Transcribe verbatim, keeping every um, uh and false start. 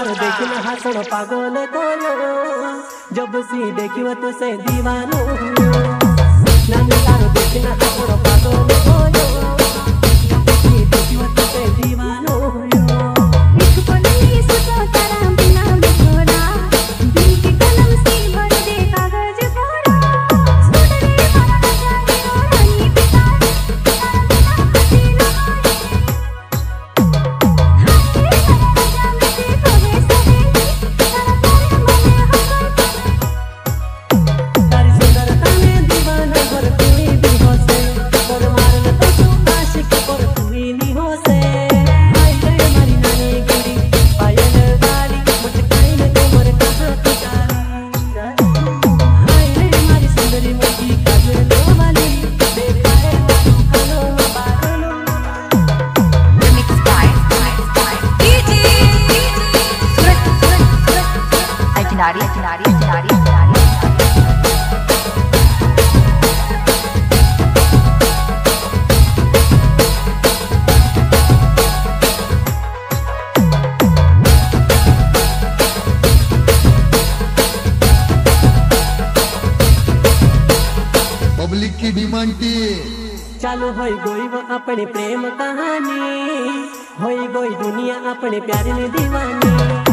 तारो देखिन हसण पागल कोयो जब सी देखियो तुसे दीवानो नानी तारो देखिन हसण पागल कोयो जब सी देखियो तुसे दीवानो एक पल में सोचो तारा बिना बिछोड़ा दिल की कलम से भर दे कागज भरा छोड़ दे मारा जाने रानी पिता किनारे किनारे किनारे किनारे पब्लिक की डिमांड थी चालू होई गोई वो अपने प्रेम कहानी होई गोई दुनिया अपने प्यार में दीवानी।